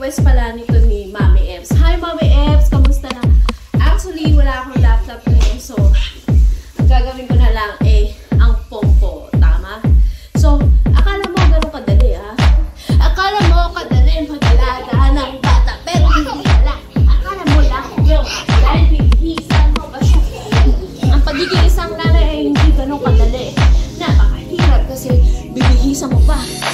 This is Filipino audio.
request pala nito ni Mami Eps. Hi Mami Eps! Kamusta na? Actually, wala akong laptop ngayon. So, ang gagawin ko na lang ang Poco. Tama? So, akala mo ganun kadali ha? Akala mo kadali magalaga ng bata. Pero hindi pala. Akala mo lang yun. Dahil bigihisan mo ba siya? Ang pagiging isang nanay ay hindi ganun kadali. Napakahirap kasi bibihisan mo pa.